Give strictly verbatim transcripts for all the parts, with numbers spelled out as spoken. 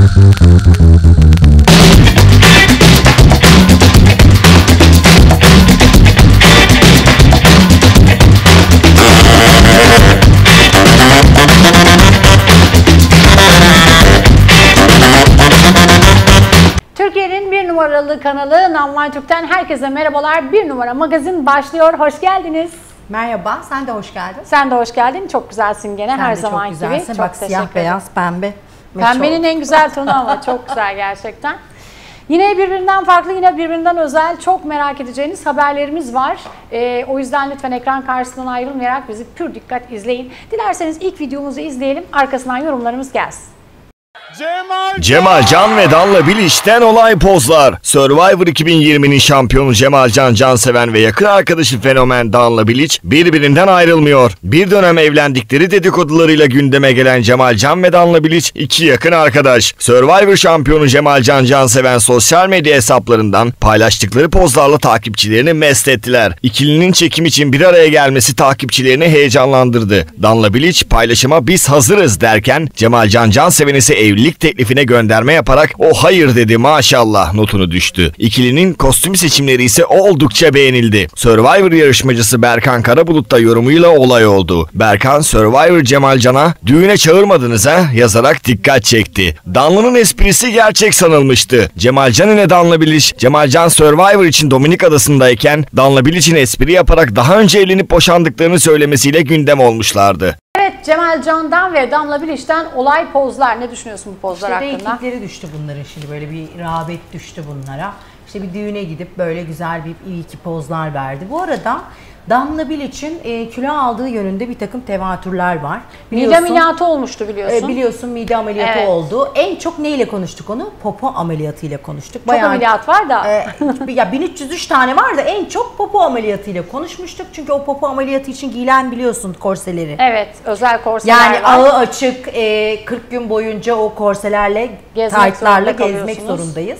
Türkiye'nin bir numaralı kanalı Number Türk'ten herkese merhabalar. Bir numara magazin başlıyor. Hoş geldiniz. Merhaba, sen de hoş geldin. Sen de hoş geldin. Çok güzelsin gene, sen her de zaman çok güzelsin. gibi. Bak, çok siyah beyaz pembe. Pembenin en güzel tonu ama çok güzel gerçekten. Yine birbirinden farklı, yine birbirinden özel, çok merak edeceğiniz haberlerimiz var. Ee, o yüzden lütfen ekran karşısından ayrılmayarak bizi pür dikkat izleyin. Dilerseniz ilk videomuzu izleyelim, arkasından yorumlarımız gelsin. Cemal, Cemal Can ve Danla Bilic'ten olay pozlar. Survivor iki bin yirminin şampiyonu Cemal Can Canseven ve yakın arkadaşı fenomen Danla Bilic birbirinden ayrılmıyor. Bir dönem evlendikleri dedikodularıyla gündeme gelen Cemal Can ve Danla Bilic iki yakın arkadaş. Survivor şampiyonu Cemal Can Canseven sosyal medya hesaplarından paylaştıkları pozlarla takipçilerini mest ettiler. İkilinin çekim için bir araya gelmesi takipçilerini heyecanlandırdı. Danla Bilic paylaşıma "biz hazırız" derken Cemal Can Canseven ise evlilik teklifine gönderme yaparak "o hayır" dedi, maşallah notunu düştü. İkilinin kostüm seçimleri ise oldukça beğenildi. Survivor yarışmacısı Berkan Karabulut da yorumuyla olay oldu. Berkan, Survivor Cemal Can'a "düğüne çağırmadınız ha?" yazarak dikkat çekti. Danla'nın esprisi gerçek sanılmıştı. Cemal Can ile Danla Bilic, Cemal Can Survivor için Dominik Adası'ndayken Danla Bilic'in espri yaparak daha önce evlenip boşandıklarını söylemesiyle gündem olmuşlardı. Evet, Cemal Can'dan ve Danla Bilic'ten olay pozlar. Ne düşünüyorsun bu pozlar işte hakkında? reytingleri düştü bunların, şimdi böyle bir rağbet düştü bunlara. İşte bir düğüne gidip böyle güzel bir iyi ki pozlar verdi. Bu arada Danla Bilic'in e, kilo aldığı yönünde bir takım tevatürler var. Mide ameliyatı olmuştu biliyorsun. E, biliyorsun mide ameliyatı evet. oldu. En çok neyle konuştuk onu? Popo ameliyatıyla konuştuk. Çok Bayağı, ameliyat var da. E, ya bin üç yüz üç tane var da en çok popo ameliyatıyla konuşmuştuk. Çünkü o popo ameliyatı için giyilen biliyorsun korseleri. Evet, özel korseler yani var. ağı açık e, kırk gün boyunca o korselerle, taytlarla gezmek zorundayız.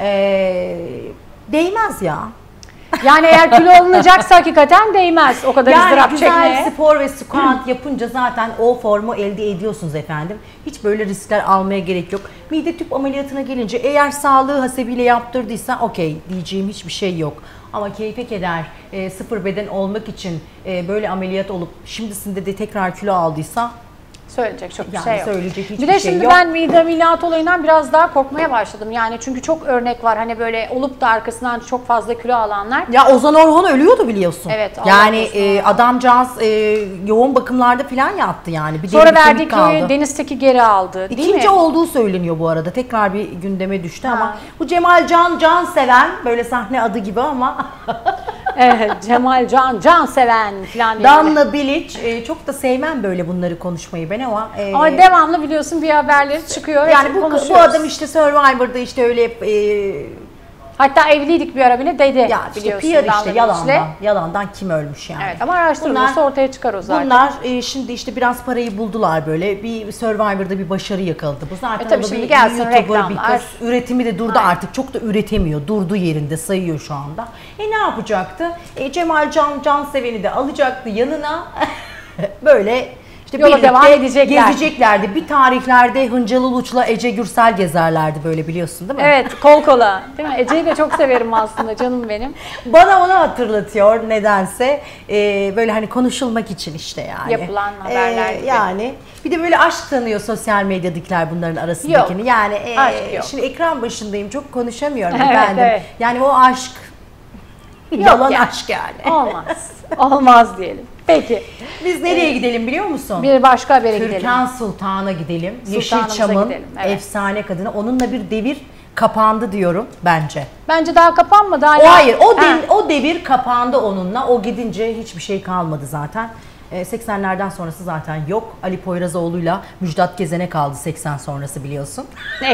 E, değmez ya. Yani eğer kilo alınacaksa hakikaten değmez o kadar yani ızdırap güzel çekmeye. spor ve squat yapınca zaten o formu elde ediyorsunuz efendim. Hiç böyle riskler almaya gerek yok. Mide tüp ameliyatına gelince eğer sağlığı hasebiyle yaptırdıysa okey, diyeceğim hiçbir şey yok. Ama keyfe keder, e, sıfır beden olmak için e, böyle ameliyat olup şimdisinde de tekrar kilo aldıysa söyleyecek çok bir yani şey yok. Söyleyecek hiçbir bir de şey şimdi yok. ben mide ameliyatı olayından biraz daha korkmaya başladım. Yani çünkü çok örnek var hani böyle olup da arkasından çok fazla kilo alanlar. Ya Ozan Orhon ölüyordu biliyorsun. Evet. Yani e, adamcağız e, yoğun bakımlarda falan yattı yani. Bir Sonra verdiği kiloyu Deniz Tekin geri aldı değil İkinci mi? olduğu söyleniyor bu arada. Tekrar bir gündeme düştü ha. ama bu Cemal Can Canseven, böyle sahne adı gibi ama evet, Cemal Can Canseven falan. Danla Bilic, e, çok da sevmem böyle bunları konuşmayı ben ama e, ama devamlı biliyorsun bir haberleri çıkıyor. Yani bu, bu adam işte Survivor'da işte öyle e, hatta evliydik bir ara bile dedi. Ya işte biliyorsun. P R işte yalandan, işte. yalandan kim ölmüş yani. Evet ama araştırılırsa ortaya çıkar o zaten. Bunlar e, şimdi işte biraz parayı buldular böyle. Bir Survivor'da bir başarı yakaladı. Bu zaten e tabii o şimdi bir gelsin YouTuber, reklamlar. Bir kız. Üretimi de durdu. Aynen. Artık çok da üretemiyor. Durdu yerinde, sayıyor şu anda. E ne yapacaktı? E, Cemal Can Canseven'i de alacaktı yanına. böyle İşte yola devam edecekler. Gezeceklerdi. Bir tarihlerde Hıncal Uluç'la Ece Gürsel gezerlerdi böyle, biliyorsun değil mi? Evet, kol kola. Değil mi? Ece'yi de çok severim aslında, canım benim. Bana onu hatırlatıyor nedense. Ee, böyle hani konuşulmak için işte yani. Yapılan haberler ee, gibi. Yani bir de böyle aşk tanıyor sosyal medyadakiler bunların arasındakini. Yok. Yani e, Aşk yok. Şimdi ekran başındayım, çok konuşamıyorum evet, efendim. Evet. Yani o aşk yok yalan yani. aşk yani. Olmaz. Olmaz diyelim. Peki. Biz nereye ee, gidelim biliyor musun? Bir başka habere gidelim. Türkan Sultan'a gidelim. Yeşilçam'ın evet. efsane kadını. Onunla bir devir kapandı diyorum bence. Bence daha kapanmadı hala. O hayır, o, dev, o devir kapandı onunla. O gidince hiçbir şey kalmadı zaten. seksenlerden sonrası zaten yok. Ali Poyrazoğlu'yla Müjdat Gezen'e kaldı seksen sonrası, biliyorsun.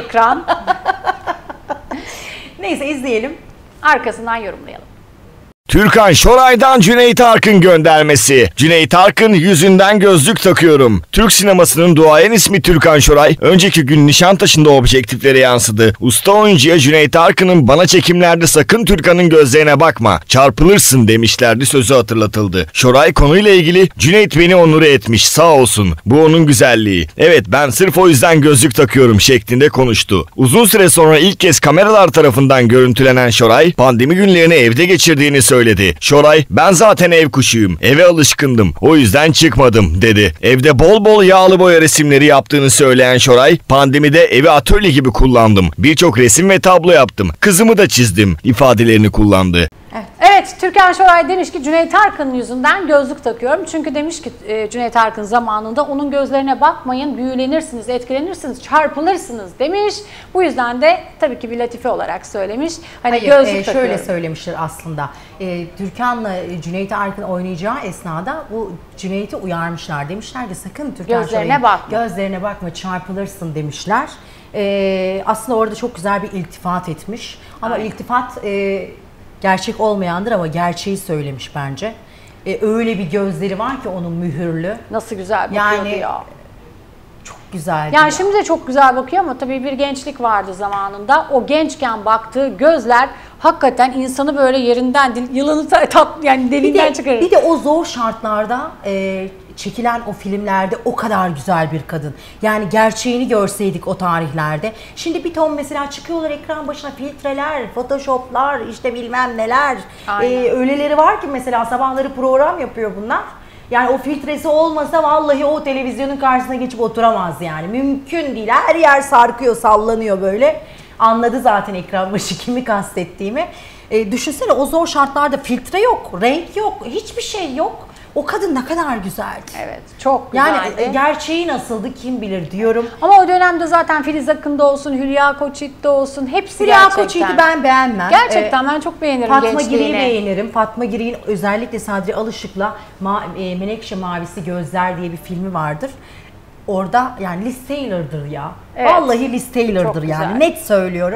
Ekran. Neyse, izleyelim. Arkasından yorumlayalım. Türkan Şoray'dan Cüneyt Arkın göndermesi. Cüneyt Arkın yüzünden gözlük takıyorum. Türk sinemasının duayen ismi Türkan Şoray, önceki gün Nişantaşı'nda objektiflere yansıdı. Usta oyuncuya Cüneyt Arkın'ın bana çekimlerde sakın Türkan'ın gözlerine bakma, çarpılırsın demişlerdi sözü hatırlatıldı. Şoray konuyla ilgili Cüneyt beni onur etmiş sağ olsun. Bu onun güzelliği. Evet ben sırf o yüzden gözlük takıyorum şeklinde konuştu. Uzun süre sonra ilk kez kameralar tarafından görüntülenen Şoray pandemi günlerini evde geçirdiğini söyledi. Şoray ben zaten ev kuşuyum. Eve alışkındım. O yüzden çıkmadım dedi. Evde bol bol yağlı boya resimleri yaptığını söyleyen Şoray pandemide evi atölye gibi kullandım. Birçok resim ve tablo yaptım. Kızımı da çizdim ifadelerini kullandı. Evet. Evet, Türkan Şoray demiş ki Cüneyt Arkın yüzünden gözlük takıyorum. Çünkü demiş ki e, Cüneyt Arkın zamanında onun gözlerine bakmayın, büyülenirsiniz, etkilenirsiniz, çarpılırsınız demiş. Bu yüzden de tabii ki bir latife olarak söylemiş. Hani Hayır, gözlük e, takıyorum. şöyle söylemiştir aslında. E, Türkan'la Cüneyt Arkın oynayacağı esnada bu Cüneyt'i uyarmışlar. Demişler ki sakın Türkan Gözlerine Şoray'ın bakma. gözlerine bakma, çarpılırsın demişler. E, aslında orada çok güzel bir iltifat etmiş. Ama Aynen. iltifat e, gerçek olmayandır ama gerçeği söylemiş bence. E, öyle bir gözleri var ki onun mühürlü. Nasıl güzel bakıyordu Yani, ya. Çok güzeldi. Yani ya. şimdi de çok güzel bakıyor ama tabii bir gençlik vardı zamanında. O gençken baktığı gözler hakikaten insanı böyle yerinden, dil- yılanı ta- tat, yani Bir deliğinden de, çıkarır. bir de o zor şartlarda e, çekilen o filmlerde o kadar güzel bir kadın. Yani gerçeğini görseydik o tarihlerde. Şimdi bir ton mesela çıkıyorlar ekran başına filtreler, photoshoplar, işte bilmem neler. Aynen. E, öyleleri var ki mesela sabahları program yapıyor bunlar. Yani o filtresi olmasa vallahi o televizyonun karşısına geçip oturamaz yani. Mümkün değil. Her yer sarkıyor, sallanıyor böyle. Anladı zaten ekran başı kimi kastettiğimi. E, düşünsene o zor şartlarda filtre yok, renk yok, hiçbir şey yok. O kadın ne kadar güzeldi. Evet, çok güzeldi. Yani e, gerçeği nasıldı kim bilir diyorum. Ama o dönemde zaten Filiz Akın'da olsun, Hülya Koçyiğit'te olsun hepsi Hülya gerçekten. Koçyiğit'i ben beğenmem. Gerçekten ben çok beğenirim Fatma gençliğini. Giri'yi beğenirim. Fatma Giri'nin özellikle Sadri Alışık'la Ma e, Menekşe Mavisi Gözler diye bir filmi vardır. Orada yani Liz Taylor'dır ya. Evet. Vallahi Liz Taylor'dır Çok yani. güzel. Net söylüyorum.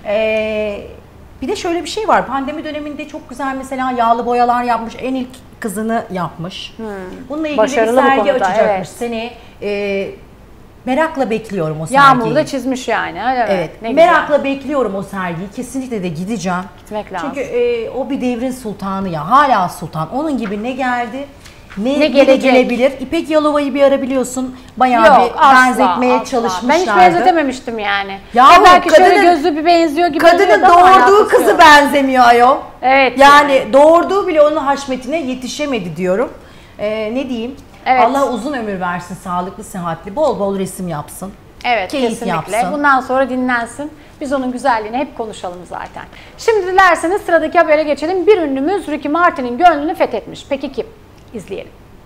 Ee, bir de şöyle bir şey var. Pandemi döneminde çok güzel mesela yağlı boyalar yapmış. En ilk kızını yapmış. Bununla ilgili Başarılı bir bu sergi konuda, açacakmış. evet. Seni e, merakla bekliyorum o sergiyi. Yağmur'da çizmiş yani. Öyle mi? Evet, Ne merakla güzel. bekliyorum o sergiyi. Kesinlikle de gideceğim. Gitmek lazım. Çünkü e, o bir devrin sultanı ya. Hala sultan. Onun gibi ne geldi, ne, Ne ne gelecek? gelebilir. İpek Yalova'yı bir ara biliyorsun bayağı Yok, bir asla, benzetmeye asla. çalışmışlardı. Ben hiç benzetememiştim yani. Yahu, Ya belki şöyle kadının- gözü bir benziyor gibi Kadının oluyordu ama doğurduğu alakası kızı yok. benzemiyor ayol. Evet. Yani doğurduğu bile onun haşmetine yetişemedi diyorum. Ee, ne diyeyim? Evet. Allah uzun ömür versin, sağlıklı, sıhhatli, bol bol resim yapsın. Evet, Keyif kesinlikle. yapsın. Bundan sonra dinlensin. Biz onun güzelliğini hep konuşalım zaten. Şimdi dilerseniz sıradaki habere geçelim. Bir ünlümüz Ricky Martin'in gönlünü fethetmiş. Peki kim? İzleyelim.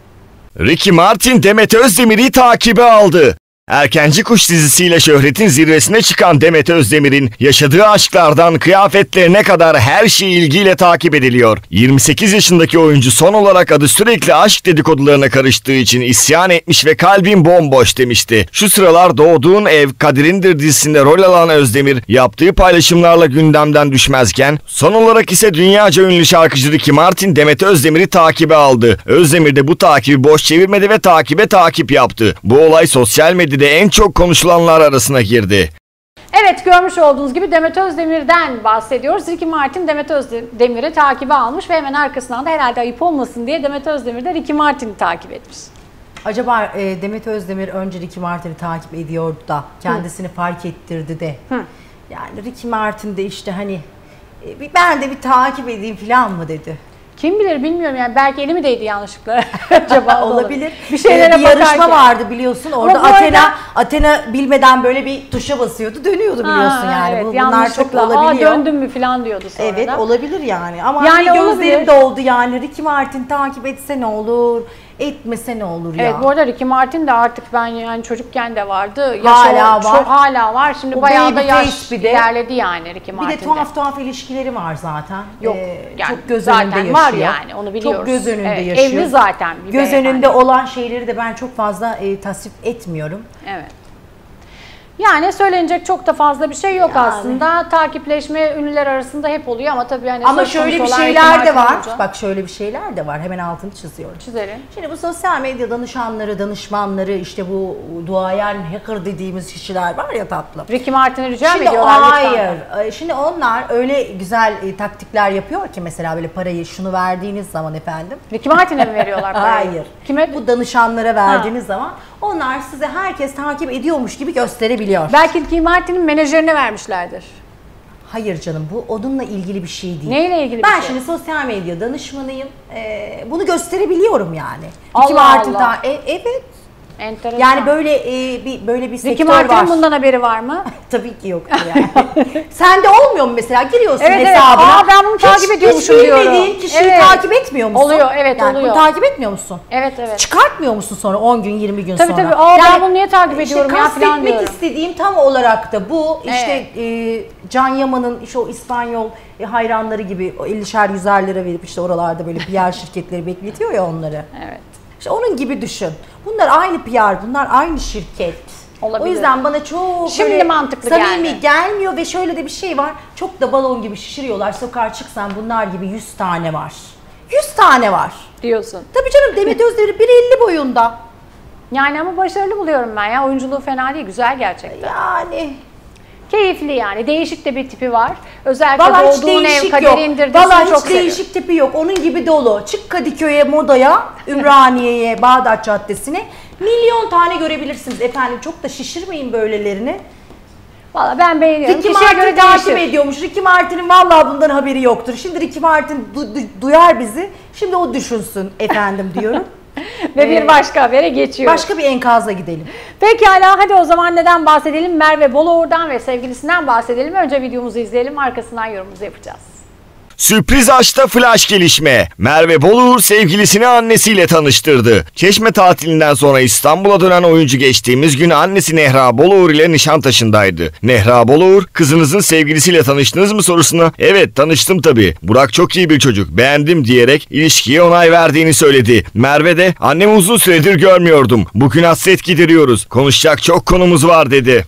Ricky Martin Demet Özdemir'i takibe aldı. Erkenci Kuş dizisiyle şöhretin zirvesine çıkan Demet Özdemir'in yaşadığı aşklardan kıyafetlerine kadar her şey ilgiyle takip ediliyor. yirmi sekiz yaşındaki oyuncu son olarak adı sürekli aşk dedikodularına karıştığı için isyan etmiş ve kalbim bomboş demişti. Şu sıralar Doğduğun Ev Kaderindir dizisinde rol alan Özdemir yaptığı paylaşımlarla gündemden düşmezken son olarak ise dünyaca ünlü şarkıcı Ricky Martin Demet Özdemir'i takibe aldı. Özdemir de bu takibi boş çevirmedi ve takibe takip yaptı. Bu olay sosyal medyada de en çok konuşulanlar arasına girdi. Evet, görmüş olduğunuz gibi Demet Özdemir'den bahsediyoruz. Ricky Martin Demet Özdemir'i takibe almış ve hemen arkasından da herhalde ayıp olmasın diye Demet Özdemir de Ricky Martin'i takip etmiş. Acaba e, Demet Özdemir önce Ricky Martin'i takip ediyordu da kendisini Hı. fark ettirdi de. Hı. Yani Ricky Martin de işte hani e, ben de bir takip edeyim falan mı dedi. Kim bilir bilmiyorum yani belki eli mi değdi yanlışlıkla acaba olabilir. Bir şeylere ee, bir yarışma bakarken. vardı biliyorsun. Orada Ama bu Athena arada... Athena bilmeden böyle bir tuşa basıyordu, dönüyordu biliyorsun ha, yani. Evet, Bu, bunlar çok olabiliyor. Aa döndüm mü falan diyordu sonra Evet, da. olabilir yani. Ama yani hani gözlerim doldu yani. Ricky Martin takip etse ne olur? Etmese ne olur ya? Evet, bu arada Ricky Martin de artık ben yani çocukken de vardı. Hala Yaş var. Çok, hala var. Şimdi o bayağı da yaş bir de, ilerledi yani Ricky Martin'de. Bir de tuhaf tuhaf ilişkileri var zaten. Yok ee, yani çok göz zaten önünde yaşıyor. var yani onu biliyoruz. Çok göz önünde evet, yaşıyor. Evli zaten. Bir göz beyefendi. önünde olan şeyleri de ben çok fazla e, tasvip etmiyorum. Evet. Yani söylenecek çok da fazla bir şey yok Yani. aslında. Takipleşme ünlüler arasında hep oluyor ama tabii hani Ama söz şöyle konusu bir olan şeyler Ricky de var. Martin olunca- Bak şöyle bir şeyler de var. Hemen altını çiziyorum. Çizelim. Şimdi bu sosyal medya danışanları, danışmanları, işte bu duayen hacker dediğimiz kişiler var ya tatlım. Ricky Martin'e rica mı Şimdi ediyorlar hayır. lütfen? Ee, Şimdi onlar öyle güzel e, taktikler yapıyor ki mesela böyle parayı şunu verdiğiniz zaman efendim. Ricky Martin'e mi veriyorlar parayı? Hayır. Kime? Bu danışanlara verdiğiniz zaman onlar size herkes takip ediyormuş gibi gösterebiliyor. Belki Ricky Martin'in menajerine vermişlerdir. Hayır canım, bu onunla ilgili bir şey değil. Neyle ilgili bir Ben şey? şimdi sosyal medya danışmanıyım. Ee, bunu gösterebiliyorum yani. Allah Ricky Martin Allah. ta- e- evet. Enteresan. Yani böyle e, bir böyle bir Ricky sektör Martin'in var. bundan haberi var mı? Tabii ki yoktur yani. Sende olmuyor mu mesela? Giriyorsun Evet, evet. hesabına. Aa, ben bunu takip ediyormuşum hiç diyorum. bilmediğin kişiyi Evet. takip etmiyor musun? Oluyor, evet, yani oluyor. Bunu takip etmiyor musun? Evet, evet. Çıkartmıyor musun sonra on gün yirmi gün Tabii, sonra? tabii. Aa, ben bunu niye takip ediyorum ya falan kastetmek diyorum. istediğim tam olarak da bu. İşte Evet. e, Can Yaman'ın işte o İspanyol e, hayranları gibi o ellişer yüzer lira verip işte oralarda böyle P R şirketleri bekletiyor ya onları. Evet. İşte onun gibi düşün. Bunlar aynı P R, bunlar aynı şirket. Olabilir. O yüzden bana çok Şimdi böyle mantıklı samimi geldi. gelmiyor ve şöyle de bir şey var. Çok da balon gibi şişiriyorlar. Sokağa çıksan bunlar gibi yüz tane var. yüz tane var. Diyorsun. Tabii canım, Demet Özdemir bir elli boyunda. Yani ama başarılı buluyorum ben ya. Oyunculuğu fena değil. Güzel gerçekten. Yani Keyifli yani. Değişik de bir tipi var. Özellikle Valla hiç doğduğun ev değişik kaderi yok. indirdiysen Valla çok hiç seviyorum. değişik tipi yok. Onun gibi dolu. Çık Kadıköy'e, Moda'ya, Ümraniye'ye, Bağdat Caddesi'ne milyon tane görebilirsiniz efendim. Çok da şişirmeyin böylelerini. Valla ben beğeniyorum. Ricky Kişiye Martin göre takip değişir. ediyormuş. Ricky Martin'in vallahi bundan haberi yoktur. Şimdi Ricky Martin du- du- duyar bizi. Şimdi o düşünsün efendim diyorum. Ve bir Ee, başka habere geçiyoruz. Başka bir enkazla gidelim. Pekala, hadi o zaman neden bahsedelim? Merve Boluğur'dan ve sevgilisinden bahsedelim. Önce videomuzu izleyelim, arkasından yorumumuzu yapacağız. Sürpriz aşkta flash gelişme. Merve Boluğur sevgilisini annesiyle tanıştırdı. Çeşme tatilinden sonra İstanbul'a dönen oyuncu geçtiğimiz gün annesi Nehra Boluğur ile Nişantaşı'ndaydı. Nehra Boluğur, kızınızın sevgilisiyle tanıştınız mı sorusuna evet tanıştım tabii. Burak çok iyi bir çocuk, beğendim diyerek ilişkiye onay verdiğini söyledi. Merve de annemi uzun süredir görmüyordum. Bugün hasret gideriyoruz. Konuşacak çok konumuz var dedi.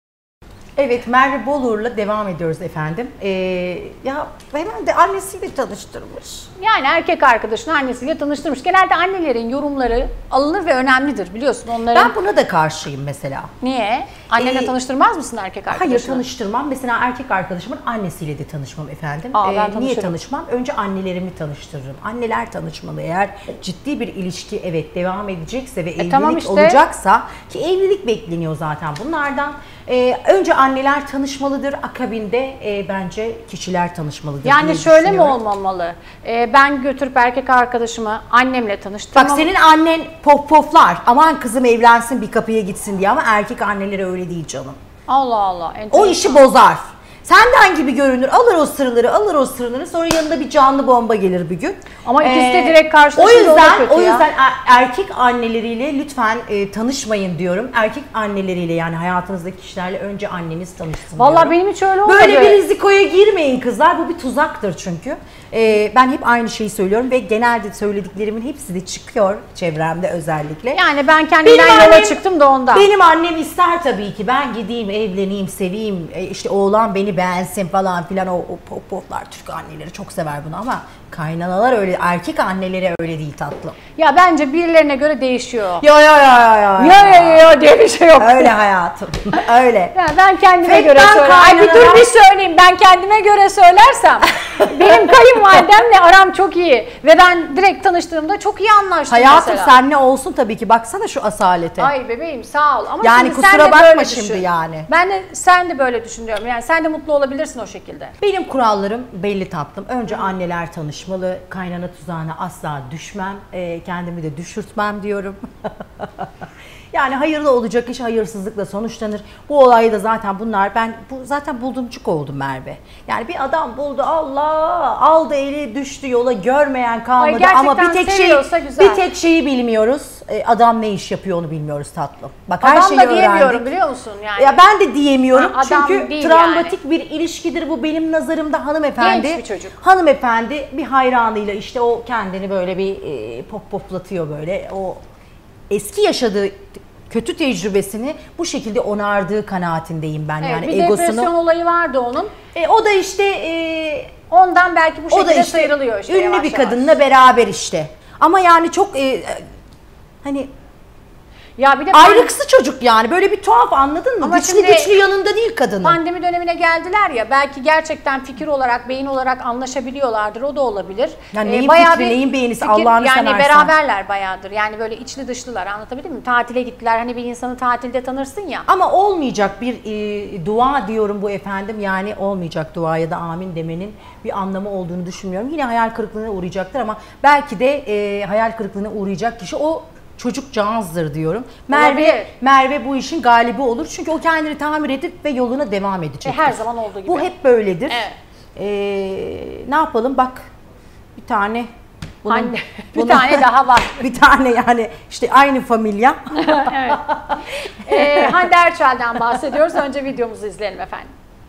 Evet, Merve Boluğur'la devam ediyoruz efendim. Ee, ya herhalde annesiyle tanıştırmış. Yani erkek arkadaşını annesiyle tanıştırmış. Genelde annelerin yorumları alınır ve önemlidir biliyorsun onların. Ben buna da karşıyım mesela. Niye? Annenle Ee, tanıştırmaz mısın erkek arkadaşını? Hayır, tanıştırmam. Mesela erkek arkadaşımın annesiyle de tanışmam efendim. Aa, ben Ee, niye tanışırım. tanışmam? Önce annelerimi tanıştırırım. Anneler tanışmalı. Eğer ciddi bir ilişki evet devam edecekse ve evlilik tamam işte. olacaksa, ki evlilik bekleniyor zaten bunlardan. e, önce anneler tanışmalıdır. Akabinde e, bence kişiler tanışmalıdır Yani diye şöyle mi düşünüyorum. olmamalı? Ee, ben götürüp erkek arkadaşımı annemle tanıştırmam. Bak senin annen pof poflar. Aman kızım evlensin bir kapıya gitsin diye, ama erkek anneleri öyle değil canım. Allah Allah. O enteresan. işi bozar. Senden gibi görünür, alır o sırları, alır o sırları, sonra yanında bir canlı bomba gelir bir gün. Ama ikisi de Ee, direkt karşılaşınca o yüzden, o da kötü o ya. yüzden er- erkek anneleriyle lütfen e, tanışmayın diyorum. Erkek anneleriyle, yani hayatınızdaki kişilerle önce anneniz tanışsın Vallahi diyorum. benim hiç öyle olmadı. Böyle bir rizikoya girmeyin kızlar. Bu bir tuzaktır çünkü. Ee, ben hep aynı şeyi söylüyorum ve genelde söylediklerimin hepsi de çıkıyor çevremde özellikle. Yani ben kendimden Benim yola annem- çıktım da ondan. Benim annem ister tabii ki ben gideyim, evleneyim, seveyim, e, işte oğlan beni beğensin falan filan. O, o pop poplar, Türk anneleri çok sever bunu, ama kaynanalar öyle, erkek anneleri öyle değil tatlım. Ya bence birilerine göre değişiyor. Ya ya ya ya ya. Ya ya ya diye bir şey yok. Öyle hayatım. Öyle. Ya ben kendime Fekten göre söyleyeyim. Ay bir dur kaynanalar- bir söyleyeyim. Ben kendime göre söylersem benim kayınvalidemle aram çok iyi ve ben direkt tanıştığımda çok iyi anlaştık Hayatım mesela. sen ne olsun tabii ki, baksana şu asalete. Ay bebeğim sağ ol. Ama Yani şimdi kusura sen de bakma böyle şimdi düşün. yani. Ben de sen de böyle düşünüyorum. Yani sen de mutlu olabilirsin o şekilde. Benim kurallarım belli tatlım. Önce anneler tanışmalı, kaynana tuzağına asla düşmem, e, kendimi de düşürtmem diyorum. Yani hayırlı olacak iş hayırsızlıkla sonuçlanır. Bu olayı da zaten bunlar, ben bu zaten buldumcuk oldum Merve. Yani bir adam buldu, Allah aldı eli düştü yola, görmeyen kalmadı, Ay, ama bir gerçekten tek şey seviyorsa güzel. bir tek şeyi bilmiyoruz. E, adam ne iş yapıyor onu bilmiyoruz tatlım. Bak her Adam şeyi da diyemiyorum öğrendik. biliyor musun? Yani Ya ben de diyemiyorum Ha, adam çünkü değil travmatik bir ilişkidir bu benim nazarımda hanımefendi. Genç bir çocuk. Hanımefendi bir hayranıyla işte o kendini böyle bir e, pop poplatıyor böyle. O eski yaşadığı kötü tecrübesini bu şekilde onardığı kanaatindeyim ben. Evet, yani bir egosunu. depresyon olayı vardı onun. E, o da işte e, Ondan belki bu o da şekilde işte sıyrılıyor işte ünlü yavaş bir yavaş. kadınla beraber işte. Ama yani çok e, hani Ya bir de ayrıksı çocuk yani, böyle bir tuhaf, anladın mı? Ama Güçlü şimdi güçlü yanında değil kadının. pandemi dönemine geldiler ya, belki gerçekten fikir olarak, beyin olarak anlaşabiliyorlardır, o da olabilir. Yani neyin bayağı fikri, bir neyin beğenisi, fikir- Allah'ını yani seversen. beraberler bayağıdır. Yani böyle içli dışlılar, anlatabildim mi? Tatile gittiler, hani bir insanı tatilde tanırsın ya. Ama olmayacak bir e, dua diyorum bu efendim, yani olmayacak duaya da amin demenin bir anlamı olduğunu düşünmüyorum. Yine hayal kırıklığına uğrayacaktır ama belki de e, hayal kırıklığına uğrayacak kişi o çocukcağızdır diyorum. Merve Olabilir. Merve bu işin galibi olur. Çünkü o kendini tamir edip ve yoluna devam edecek. E, her zaman olduğu gibi. Bu hep böyledir. Evet. Ee, ne yapalım, bak bir tane bunun, Hande, bir bunun- tane daha var. bir tane yani işte aynı familya. Evet. Ee, Hande Erçel'den bahsediyoruz. Önce videomuzu izleyelim efendim.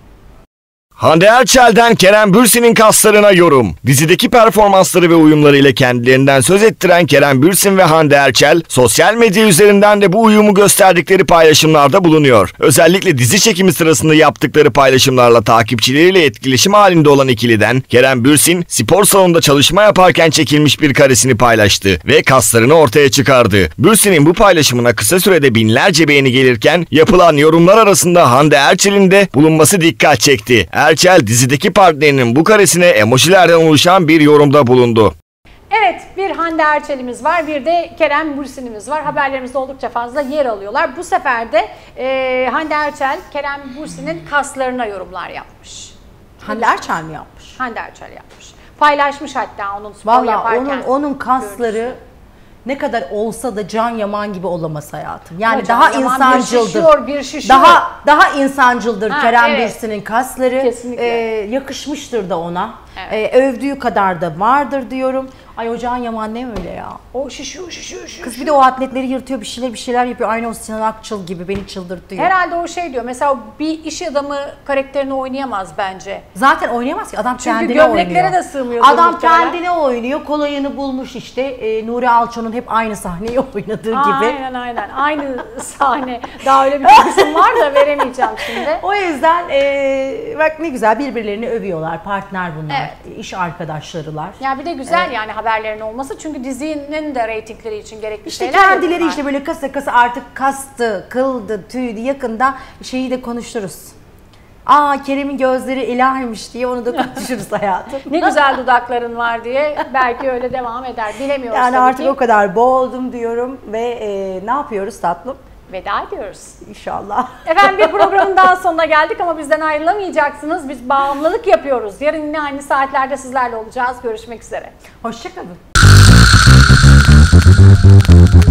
Hande Erçel'den Kerem Bürsin'in kaslarına yorum. Dizideki performansları ve uyumlarıyla kendilerinden söz ettiren Kerem Bürsin ve Hande Erçel, sosyal medya üzerinden de bu uyumu gösterdikleri paylaşımlarda bulunuyor. Özellikle dizi çekimi sırasında yaptıkları paylaşımlarla takipçileriyle etkileşim halinde olan ikiliden Kerem Bürsin, spor salonunda çalışma yaparken çekilmiş bir karesini paylaştı ve kaslarını ortaya çıkardı. Bürsin'in bu paylaşımına kısa sürede binlerce beğeni gelirken yapılan yorumlar arasında Hande Erçel'in de bulunması dikkat çekti. Erçel dizideki partnerinin bu karesine emojilerden oluşan bir yorumda bulundu. Evet, bir Hande Erçel'imiz var, bir de Kerem Bürsin'imiz var. Haberlerimizde oldukça fazla yer alıyorlar. Bu sefer de e, Hande Erçel, Kerem Bürsin'in kaslarına yorumlar yapmış. Hande Erçel mi yapmış? Hande Erçel yapmış. Paylaşmış hatta onun spor Vallahi yaparken. onun onun kasları görüntüsü. ne kadar olsa da Can Yaman gibi olamaz hayatım. Yani Ama Can daha Yaman bir insancıldır. şişiyor, bir şişiyor. Daha daha insancıldır Ha, Kerem evet. Bürsin'in kasları. Kesinlikle. Ee, yakışmıştır da ona. Evet. Ee, övdüğü kadar da vardır diyorum. Ay o Can Yaman ne öyle ya? O şişiyor, şişiyor, şişiyor. Kız bir de o atletleri yırtıyor, bir şeyler bir şeyler yapıyor. Aynı o Sinan Akçıl gibi beni çıldırtıyor. Herhalde o şey diyor, mesela bir iş adamı karakterini oynayamaz bence. Zaten oynayamaz ki, adam Çünkü kendine gömleklere oynuyor. de sığmıyordur Adam muhtemelen. kendine oynuyor, kolayını bulmuş işte. Ee, Nuri Alço'nun hep aynı sahneyi oynadığı gibi. Aynen aynen, aynı sahne. Daha öyle bir kısım var da veremeyeceğim şimdi. O yüzden ee, bak ne güzel birbirlerini övüyorlar, partner bunlar, iş arkadaşlarılar. Ya bir de güzel yani haberlerin olması, çünkü dizinin de reytingleri için gerekli İşte şeyler. kendileri bunlar. işte böyle kasa kasa artık kastı, kıldı, tüydü, yakında şeyi de konuşuruz. Aa Kerem'in gözleri ilahiymiş diye onu da konuşuruz hayatım. Ne güzel dudakların var diye belki öyle devam eder. Bilemiyoruz Yani tabii artık ki. o kadar boğuldum diyorum ve ee, ne yapıyoruz tatlım? Veda ediyoruz. İnşallah. Efendim bir programın daha sonuna geldik ama bizden ayrılamayacaksınız. Biz bağımlılık yapıyoruz. Yarın yine aynı saatlerde sizlerle olacağız. Görüşmek üzere. Hoşçakalın.